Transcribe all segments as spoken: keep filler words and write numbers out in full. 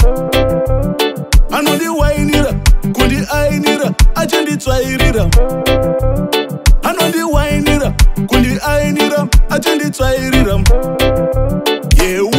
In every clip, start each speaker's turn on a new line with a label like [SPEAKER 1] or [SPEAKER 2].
[SPEAKER 1] anondiwainira kundiainira achenditsvairira anondiwainira kundiainira achenditsvairira yeu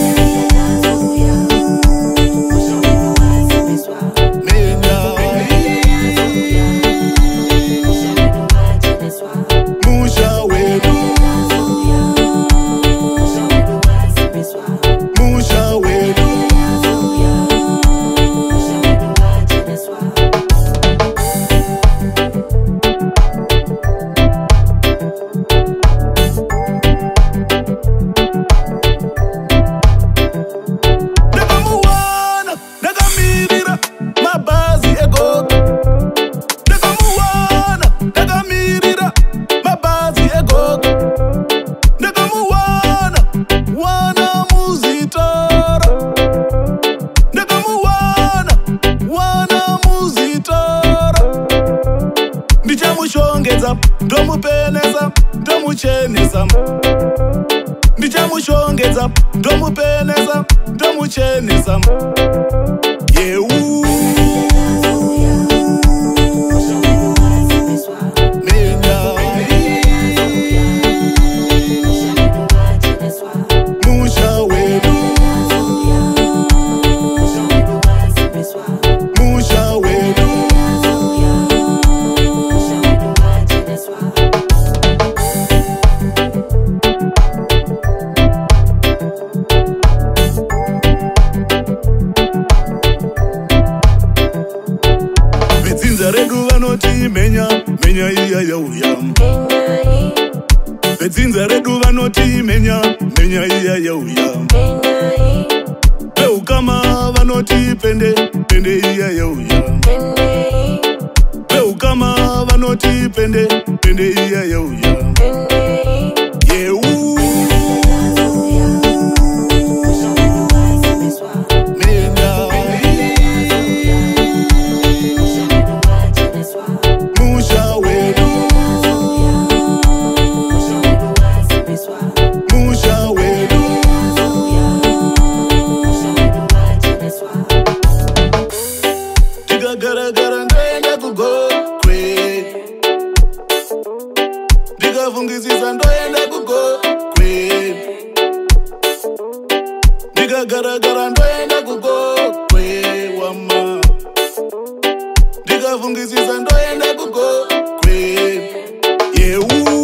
[SPEAKER 1] ndomupenesa ndomuchenesa ndichamushongedza ndomupenesa ndomuchenesa yeu menya menya iya yauya bedzinza redu vanoti menya menya iya yauya beukama vanoti pende pende iya yauya beukama vanoti pende pende iya yauya yeu gara gara ndoenda kugokwe ndikavungisisa ndoenda kugokwe ndikagara gara ndoenda kugokwe wama ndikavungisisa ndoenda kugokwe yeu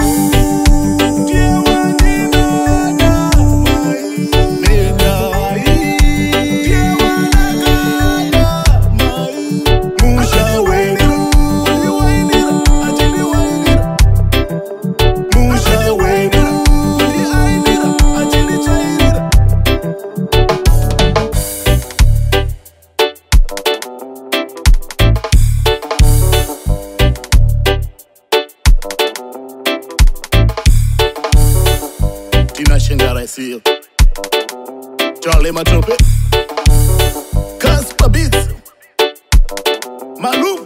[SPEAKER 1] Tina Shingara Seal Charlie Matrope Casper Beats Malou